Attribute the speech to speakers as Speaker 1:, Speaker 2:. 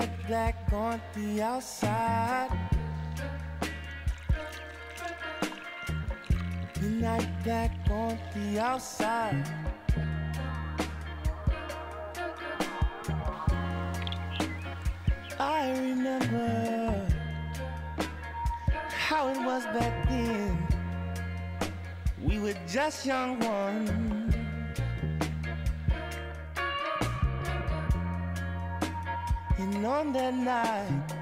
Speaker 1: Midnight black on the outside. Midnight black on the outside. I remember how it was back then. We were just young ones. And on that night